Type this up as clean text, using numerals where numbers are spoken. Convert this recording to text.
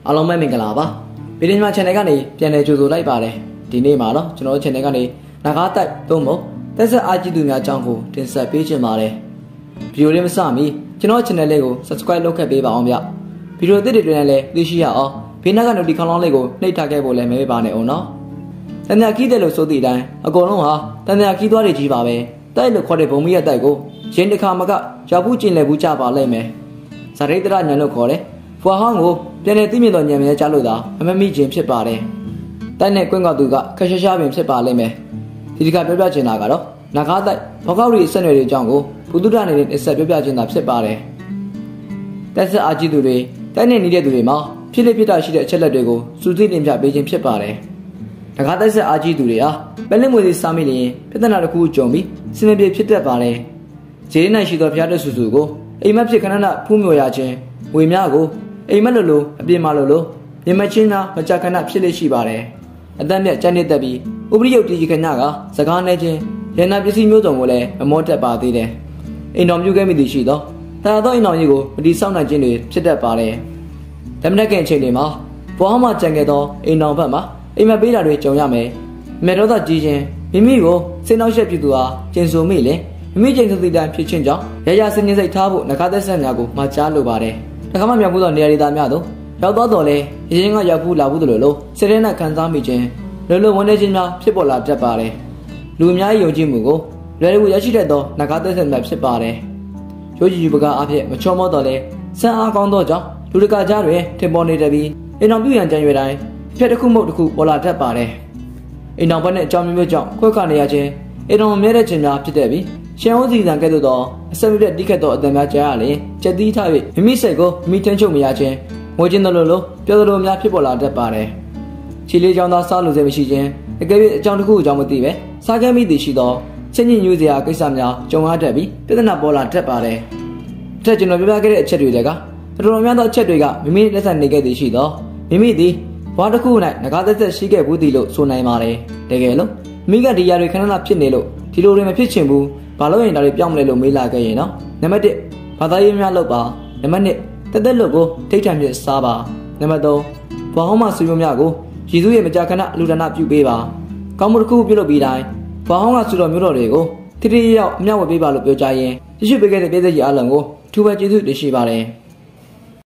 အားလုံးပဲမင်္ဂလာပါဗီဒီယိုမှာ channel ကနေပြန်လည်ကြိုဆိုလိုက်ပါတယ်ဒီနေ့မှာတော့ကျွန်တော် channel ကနေနဂါးတိုက်သုံးဖို့တက်ဆက်အားကြီးသူများအကြောင်းကိုတင်ဆက်ပေးချင်ပါတယ်ဗီဒီယိုလေးမစမီကျွန်တော် channel လေးကို subscribe လုပ်ခဲ့ပေးပါအောင်ဗျဗီဒီယိုသစ်တွေလည်းသိရှိရအောင်ဘေးနားက notification လေးကိုနှိပ်ထားခဲ့ဖို့လည်းမမေ့ပါနဲ့အောင်နော်တန်မြခီးတယ်လို့ဆိုတဲ့အတိုင်းအကုန်လုံးဟာတန်မြခီးသွားတွေကြီးပါပဲတိုက်လို့ခေါ်တဲ့ဘုံမီရဲ့တိုက်ကိုရင်းတစ်ခါမှကရောက်ဘူးကျင်လည်ဘူးကြပါလိမ့်မယ်ဇရိတရညံလို့ခေါ်တယ်ဖွာဟောင်းကိုပြန်လည်သိမြင်တော်ညံမြဲကြလို့သာအမမိခြင်းဖြစ်ပါတယ်တိုက်နဲ့ကွင်းကောက်သူကခက်ရှားရှားပင်ဖြစ်ပါလိမ့်မယ်ဒီတစ်ခါပြောပြချင်တာကတော့နဂါးတိုက်ဘောက်ကောက်ရီဆက်နွယ်တွေအကြောင်းကိုဘုသူဒ္ဓနေတဲ့တစ်ဆက်ပြောပြချင်တာဖြစ်ပါတယ်တက်ဆက်အာကြီးသူတွေတိုက်နဲ့နေတဲ့သူတွေမှာဖြစ်လေဖြစ်တာရှိတဲ့အချက်လက်တွေကိုစူးစိတင်ပြပေးခြင်းဖြစ်ပါတယ်နဂါးတက်ဆက်အာကြီးသူတွေဟာပဲလင်းမွေစီစားမိလျင်ပြဿနာတစ်ခုကြုံပြီးစင်မပြေဖြစ်တတ်ပါတယ်ဂျေးနိုင်ရှိသောဖျားတဲ့ဆူဆူကိုအိမ်မက်ဖြစ်ခဏခဏဖူးမြော်ရခြင်းဝေများကိုအိမ်မက်လိုအပြင်မလိုမြင်မချင်းသာမကြခဏဖြစ်လေရှိပါတယ်အတန်းမြတ်ကျန်းနေတတ်ပြီးဥပရိယုတ်တီခဏကစကားနဲ့ချင်းရန်နာပစ္စည်းမျိုးစုံကိုလည်းမမောတက်ပါသေးတယ်အိမ်တော်ပြုခဲ့မိသည်ရှိသောတာသောအိမ်တော်ကြီးကိုမတီးဆောက်နိုင်ခြင်းတွေဖြစ်တတ်ပါတယ်ဓမ္မနက်ကင်ချိန်တွေမှာဘောဟမှကြံခဲ့သောအိမ်တော်ဘက်မှာအိမ်မက်ပေးတာတွေကြုံရမယ်မေတော်သာကြီးခြင်းမိမိကိုစိတ်နှောက်ယှက်ဖြစ်သူဟာကျင်ဆိုမိလေမိမိကျင်သတိတိုင်းဖြစ်ချင်းကြောင့်ရရစင်စိတ်ထားဖို့နဂါးသက်ဆက်များကိုမှာကြားလိုပါတယ်တခါမှမြောက်ဘူးသောနေရာဒေသများသို့ရောက်သွားတော်လဲရင်ကရောက်ဘူးလာဘူးတို့လိုစိတ်ထဲနဲ့ခံစားမိခြင်းလောဝန်းနေခြင်းများဖြစ်ပေါ်လာတတ်ပါတယ်လူအများကြီးယုံကြည်မှုကိုလွယ်လွယ်ရရှိတတ်သောနဂါးသက်ဆက်များဖြစ်ပါတယ်ရိုးကြည်ပကားအဖြစ်မချောမောတော်လဲစံအားကောင်းသောကြောင့်လူတကာကြားတွင်ထင်ပေါ်နေတတ်ပြီးအိမ်တော်ပြုရန်ကြံရွယ်တိုင်းဖြတ်တစ်ခုမဟုတ်တစ်ခုပေါ်လာတတ်ပါတယ်အိမ်တော်ဘက်နဲ့အကြောင်းမျိုးကြောင့်ခွဲခါနေရခြင်းအိမ်တော်မြဲတဲ့ခြင်းများဖြစ်တတ်ပြီးရှမ်းဦးစီတန်ကဲ့သို့သောအဆက်မပြတ်တိခတ်သောအတန်များကြားရလျင်ချက်သီးထား၍မိမိစိတ်ကိုမိထန်းချုပ်မရခြင်းငိုခြင်းတို့လိုပြောသလိုများဖြစ်ပေါ်လာတတ်ပါတယ်ခြေလေးချောင်းသားစားလို့စေမရှိခြင်းအကယ်၍အကြောင်းတစ်ခုအကြောင်းမသိပဲစားခဲ့မိသည်ရှိသောချင်းညင်ညူးစရာကိစ္စများကြုံရတတ်ပြီးပြဿနာပေါ်လာတတ်ပါတယ်။တစ်ကျွန်တော်ပြောပြခဲ့တဲ့အချက်တွေကတော်တော်များသောအချက်တွေကမိမိလက်ဆက်နေခဲ့သည်ရှိသောမိမိသည်ဘဝတစ်ခု၌ငကားသက်သက်ရှိခဲ့ဘူးသည်လို့ဆိုနိုင်ပါတယ်။တကယ်လို့မိကဒီယာတွေခဏခဏဖြစ်နေလို့ဒီလိုတွေမဖြစ်ချင်ဘူးဘာလို့ရင်ဒါတွေပြောင်းမလဲလို့မေးလာခဲ့ရင်နော်နံပါတ်1ဘာသာရေးများလုပ်ပါနံပါတ်2တက်တက်လို့ကိုထိတ်ထန်ပြစားပါနံပါတ်3ဘောင်းမှဆွေမျိုးများကိုရည်သူရဲ့မကြာခဏလူဒနာပြုပေးပါကောင်းမှုတစ်ခုပြုလုပ်ပြီးတိုင်းဘောင်းကဆွေတော်မျိုးတော်တွေကိုတိတိယောက်အမျှဝေပေးပါလို့ပြောကြရင်ရရှိပေးခဲ့တဲ့ပြည်သက်ကြီးအလုံးကိုထူပဲကျေးဇူးတင်ရှိပါတယ်